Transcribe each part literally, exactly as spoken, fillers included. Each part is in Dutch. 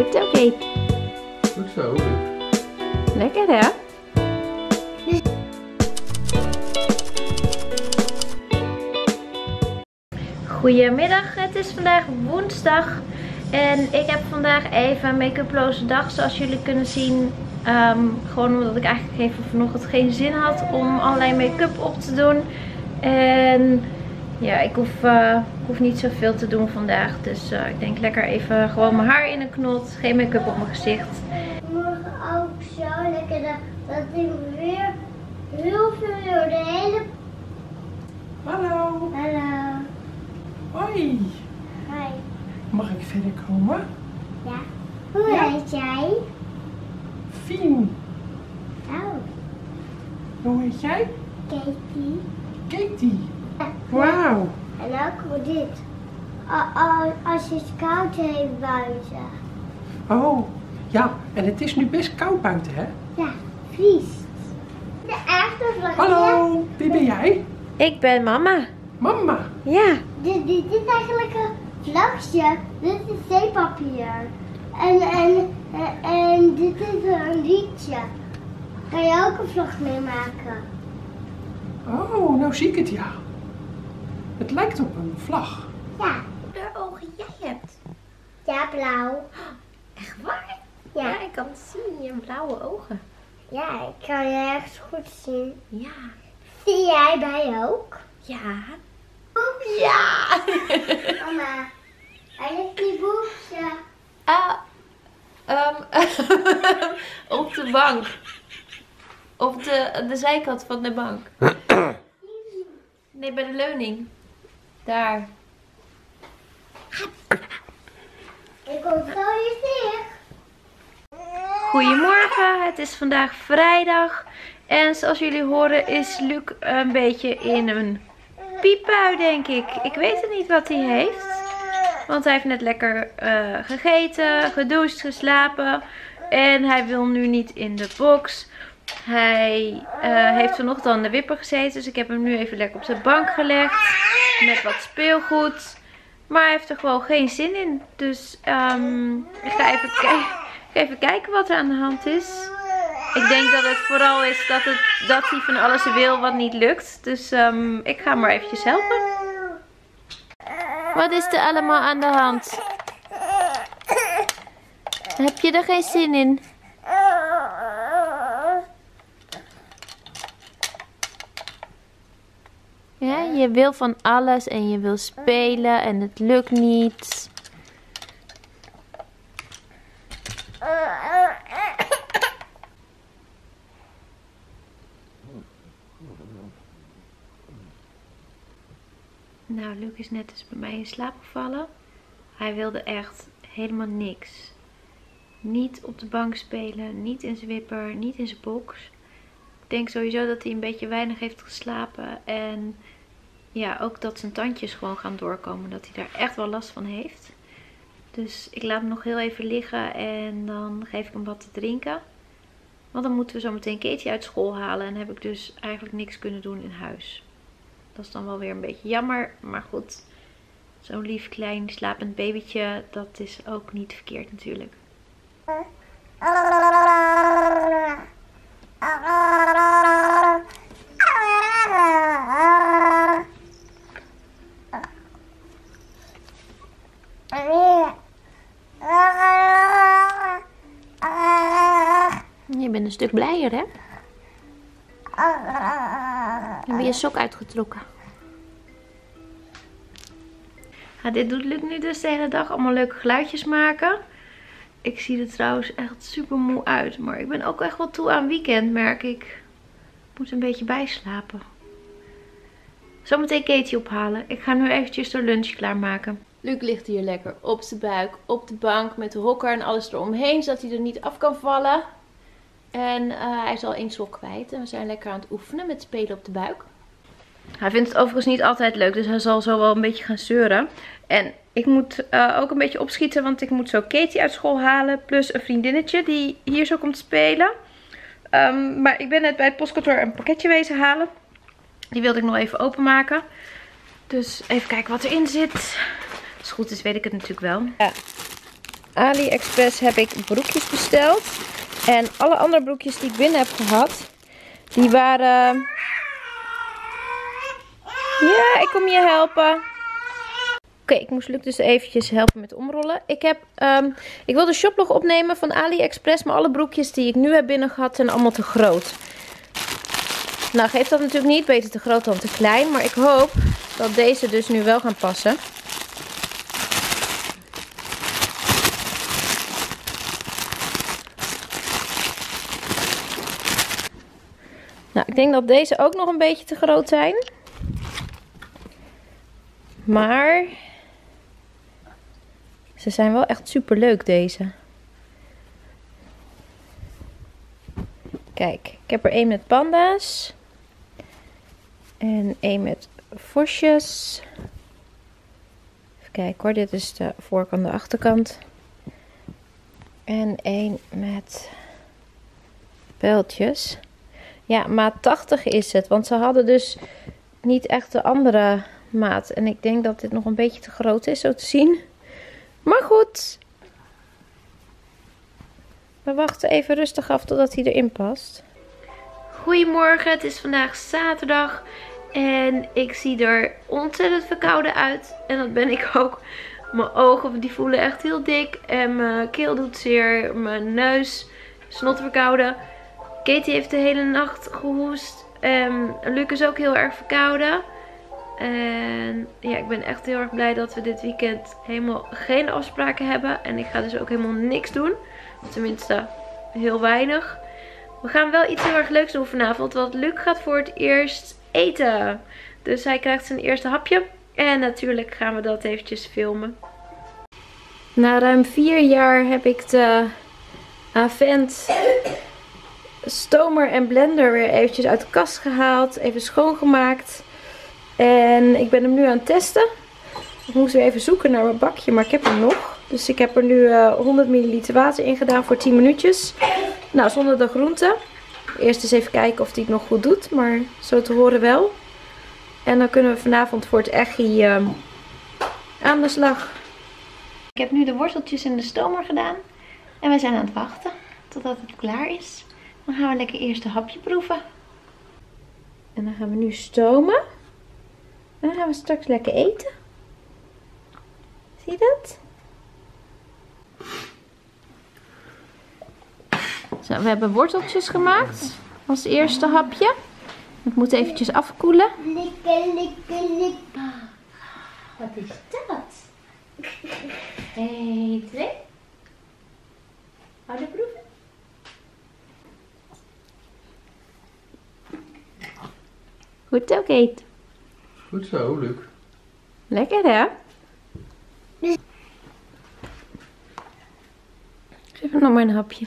Goed zo, Kate. Goed zo. Lekker, hè? Goedemiddag, het is vandaag woensdag en ik heb vandaag even een make-uploze dag, zoals jullie kunnen zien. Um, gewoon omdat ik eigenlijk even vanochtend geen zin had om allerlei make-up op te doen. En ja, ik hoef, uh, ik hoef niet zoveel te doen vandaag. Dus uh, ik denk lekker even gewoon mijn haar in een knot, geen make-up op mijn gezicht. Morgen ook zo lekker dat, dat ik weer heel veel door de hele... Hallo. Hallo. Hoi. Hi. Mag ik verder komen? Ja. Hoe Ja. heet jij? Fien. Oh, Hoe heet jij? Katie. Katie. Ja. Wauw. En ook voor dit. A- a- Als je het koud heeft buiten. Oh, ja. En het is nu best koud buiten, hè? Ja, vriest. De echte vlogje. Hallo. Wie ben jij? Ik ben mama. Mama. Ja. Dit, dit is eigenlijk een vlogje. Dit is zeepapier. En, en, en, en dit is een liedje. Kan je ook een vlog mee maken? Oh, nou zie ik het, ja. Het lijkt op een vlag. Ja. De ogen jij hebt. Ja, blauw. Echt waar? Ja. Ja, ik kan het zien, je blauwe ogen. Ja, ik kan je echt goed zien. Ja. Zie jij bij ook? Ja. Ja. Mama, waar ligt die boekje? Ah, um, op de bank. Op de, de zijkant van de bank. Nee, bij de leuning. Daar. Ik kom zo je zicht. Goedemorgen, het is vandaag vrijdag. En zoals jullie horen is Luc een beetje in een piepbui, denk ik. Ik weet het niet wat hij heeft. Want hij heeft net lekker uh, gegeten, gedoucht, geslapen. En hij wil nu niet in de box. Hij uh, heeft vanochtend al in de wipper gezeten. Dus ik heb hem nu even lekker op zijn bank gelegd. Met wat speelgoed. Maar hij heeft er gewoon geen zin in. Dus um, ik ga even, even kijken wat er aan de hand is. Ik denk dat het vooral is dat, het, dat hij van alles wil wat niet lukt. Dus um, ik ga hem maar eventjes helpen. Wat is er allemaal aan de hand? Heb je er geen zin in? Ja, je wil van alles en je wil spelen en het lukt niet. Nou, Luc is net dus bij mij in slaap gevallen. Hij wilde echt helemaal niks. Niet op de bank spelen, niet in zijn wipper, niet in zijn box. Ik denk sowieso dat hij een beetje weinig heeft geslapen. En ja, ook dat zijn tandjes gewoon gaan doorkomen. Dat hij daar echt wel last van heeft. Dus ik laat hem nog heel even liggen en dan geef ik hem wat te drinken. Want dan moeten we zo meteen Katie uit school halen. En heb ik dus eigenlijk niks kunnen doen in huis. Dat is dan wel weer een beetje jammer. Maar goed, zo'n lief klein slapend babytje, dat is ook niet verkeerd natuurlijk. Je bent een stuk blijer, hè? Heb je je sok uitgetrokken? Ja, dit doet Luc nu dus de hele dag. Allemaal leuke geluidjes maken. Ik zie er trouwens echt super moe uit. Maar ik ben ook echt wel toe aan weekend, merk ik. Ik moet een beetje bijslapen. Zometeen Katie ophalen. Ik ga nu eventjes de lunch klaarmaken. Luc ligt hier lekker op zijn buik, op de bank met de hokker en alles eromheen. Zodat hij er niet af kan vallen. En uh, hij is al één sok kwijt. En we zijn lekker aan het oefenen met spelen op de buik. Hij vindt het overigens niet altijd leuk. Dus hij zal zo wel een beetje gaan zeuren. En ik moet uh, ook een beetje opschieten. Want ik moet zo Katie uit school halen. Plus een vriendinnetje die hier zo komt spelen. Um, maar ik ben net bij het postkantoor een pakketje wezen halen. Die wilde ik nog even openmaken. Dus even kijken wat erin zit. Als het goed is weet ik het natuurlijk wel. Ja. AliExpress heb ik broekjes besteld. En alle andere broekjes die ik binnen heb gehad, die waren... Ja, ik kom je helpen. Oké, okay, ik moest Luc dus eventjes helpen met omrollen. Ik, heb, um, ik wil de shoplog opnemen van AliExpress, maar alle broekjes die ik nu heb binnen gehad zijn allemaal te groot. Nou, geeft dat natuurlijk niet. Beter te groot dan te klein. Maar ik hoop dat deze dus nu wel gaan passen. Nou, ik denk dat deze ook nog een beetje te groot zijn. Maar ze zijn wel echt super leuk, deze. Kijk, ik heb er één met panda's. En één met vosjes. Even kijken hoor, dit is de voorkant en de achterkant. En één met pijltjes. Ja, maat tachtig is het. Want ze hadden dus niet echt de andere maat. En ik denk dat dit nog een beetje te groot is, zo te zien. Maar goed. We wachten even rustig af totdat hij erin past. Goedemorgen, het is vandaag zaterdag. En ik zie er ontzettend verkouden uit. En dat ben ik ook. Mijn ogen die voelen echt heel dik. En mijn keel doet zeer. Mijn neus snot verkouden. Katie heeft de hele nacht gehoest. En Luc is ook heel erg verkouden. En ja, ik ben echt heel erg blij dat we dit weekend helemaal geen afspraken hebben. En ik ga dus ook helemaal niks doen. Tenminste, heel weinig. We gaan wel iets heel erg leuks doen vanavond. Want Luc gaat voor het eerst eten. Dus hij krijgt zijn eerste hapje. En natuurlijk gaan we dat eventjes filmen. Na ruim vier jaar heb ik de Avent stomer en blender weer eventjes uit de kast gehaald. Even schoongemaakt. En ik ben hem nu aan het testen. Ik moest weer even zoeken naar mijn bakje, maar ik heb hem nog. Dus ik heb er nu uh, honderd milliliter water in gedaan voor tien minuutjes. Nou, zonder de groenten. Eerst eens even kijken of hij het nog goed doet, maar zo te horen wel. En dan kunnen we vanavond voor het echi uh, aan de slag. Ik heb nu de worteltjes in de stomer gedaan. En we zijn aan het wachten totdat het klaar is. Dan gaan we lekker eerst een hapje proeven. En dan gaan we nu stomen. En dan gaan we straks lekker eten. Zie je dat? Zo, we hebben worteltjes gemaakt. Als eerste hapje. Het moet eventjes afkoelen. Likken, likken, likken. Wat is dat? Hé, twee. Hou de proeven. Goed ook eten. Goed zo, Luc. Lekker hè? Geef hem nog maar een hapje.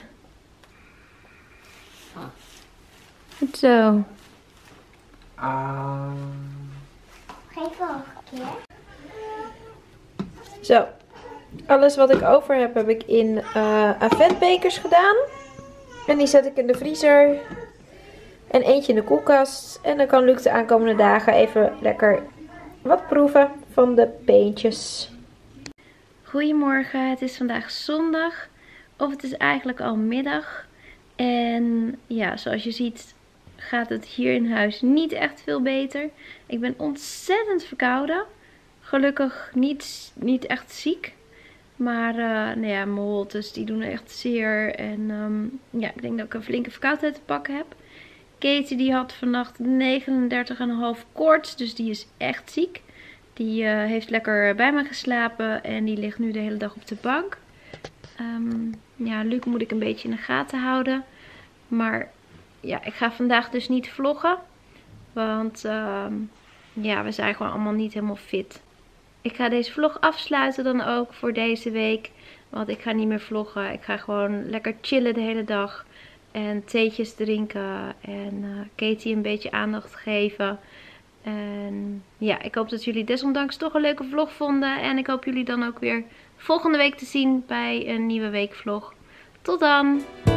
Goed zo. Ah. Geef nog een keer. Zo. Alles wat ik over heb, heb ik in uh, Aventbekers gedaan. En die zet ik in de vriezer. En eentje in de koelkast. En dan kan Luc de aankomende dagen even lekker wat proeven van de beentjes. Goedemorgen, het is vandaag zondag. Of het is eigenlijk al middag. En ja, zoals je ziet gaat het hier in huis niet echt veel beter. Ik ben ontzettend verkouden. Gelukkig niet, niet echt ziek. Maar uh, nou ja, mijn holtes die doen echt zeer. En um, ja, ik denk dat ik een flinke verkoudheid te pakken heb. Katie die had vannacht negenendertig komma vijf koorts. Dus die is echt ziek. Die uh, heeft lekker bij me geslapen. En die ligt nu de hele dag op de bank. Um, ja, Luc moet ik een beetje in de gaten houden. Maar ja, ik ga vandaag dus niet vloggen. Want uh, ja, we zijn gewoon allemaal niet helemaal fit. Ik ga deze vlog afsluiten dan ook voor deze week. Want ik ga niet meer vloggen. Ik ga gewoon lekker chillen de hele dag. En theetjes drinken. En uh, Katie een beetje aandacht geven. En ja, ik hoop dat jullie desondanks toch een leuke vlog vonden. En ik hoop jullie dan ook weer volgende week te zien bij een nieuwe weekvlog. Tot dan!